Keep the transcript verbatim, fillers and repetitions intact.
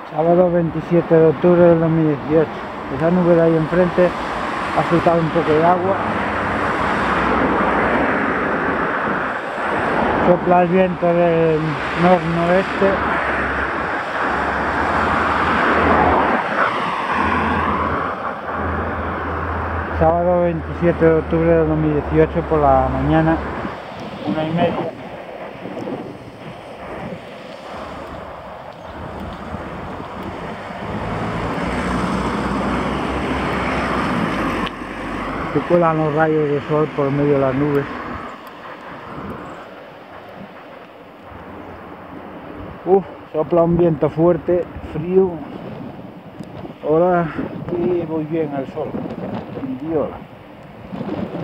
Sábado veintisiete de octubre del dos mil dieciocho. Esa nube de ahí enfrente ha soltado un poco de agua. Sopla el viento del nor-noreste. Sábado veintisiete de octubre del dos mil dieciocho por la mañana, una y media. Se cuelan los rayos de sol por medio de las nubes. Uf, sopla un viento fuerte, frío. Ahora aquí voy bien al sol. Viola.